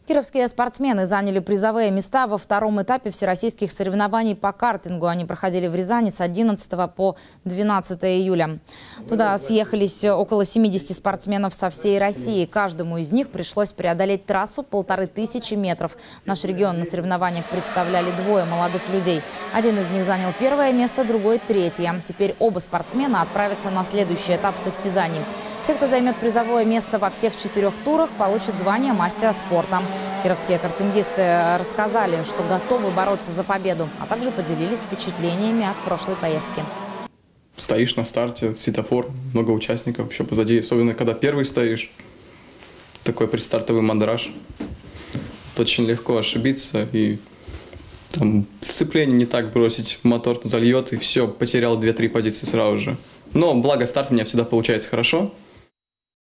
Кировские спортсмены заняли призовые места во втором этапе всероссийских соревнований по картингу. Они проходили в Рязани с 11 по 12 июля. Туда съехались около 70 спортсменов со всей России. Каждому из них пришлось преодолеть трассу 1500 метров. Наш регион на соревнованиях представляли двое молодых людей. Один из них занял первое место, другой – третье. Теперь оба спортсмена отправятся на следующий этап состязаний. Те, кто займет призовое место во всех 4 турах, получат звание мастера спорта. Кировские картингисты рассказали, что готовы бороться за победу, а также поделились впечатлениями от прошлой поездки. Стоишь на старте, светофор, много участников еще позади, особенно когда первый стоишь. Такой предстартовый мандраж. Очень легко ошибиться и там сцепление не так бросить, мотор зальет и все, потерял 2-3 позиции сразу же. Но благо старт у меня всегда получается хорошо.